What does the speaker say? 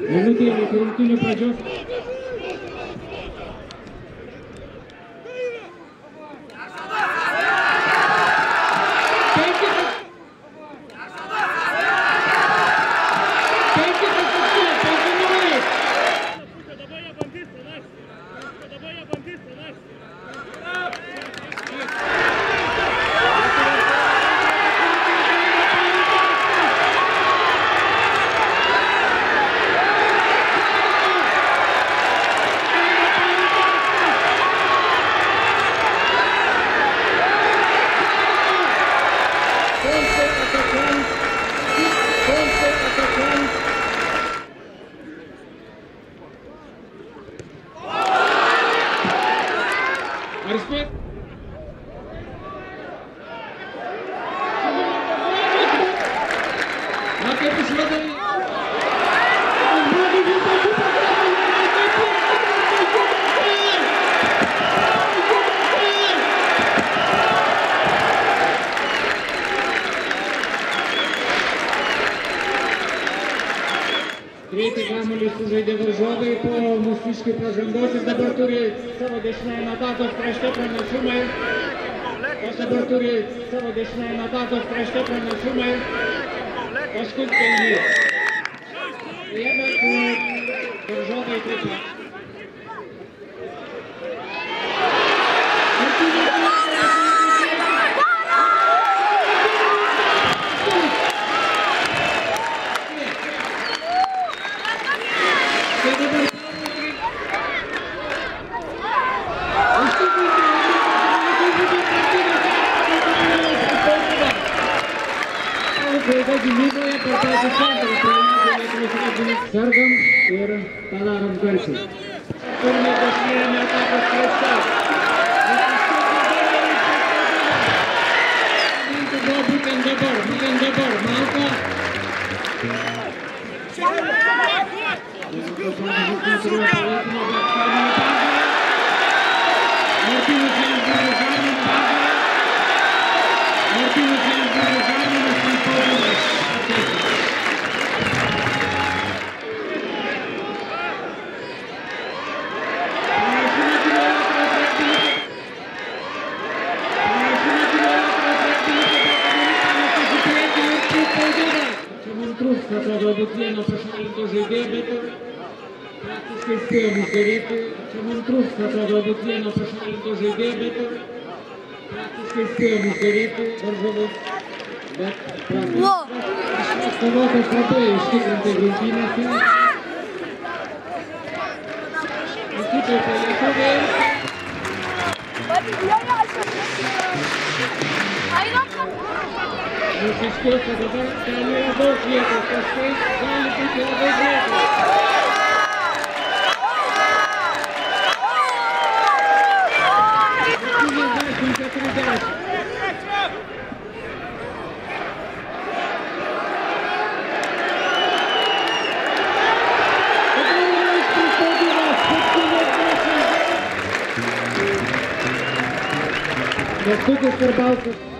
Minutėlė iki rungtynių pradžios. Ar spėt? Na kaip išvadai? Greitai kamuolį sužaidė varžovai po mūsiškių pažangos ir dabar turi savo dešinėje atakos krašte pranašumai. Dabar turi savo dešinėje atakos krašte pranašumai. Kažkur tai jį. Bet varžovai taip pat. Klaida gynyboje per patį centrą, sergam ir tą darom garsiai. Turime dešinėje atakos krašte. Būtent dabar, Malka. Trūksta galbūt vieno pašalinto žaidėjo, bet praktiškai spėjom uždaryti. Čia man trūksta galbūt vieno pašalinto žaidėjo, bet praktiškai spėjom uždaryti varžovus. Bet kovotas labai ištikrintai rungtynėse. Įsitraukė lietuviai. Mūsiškiuose dabar ten yra daug vietos, kažkai gali būti labai greitai. 70-40. Kęstutis Karbauskis.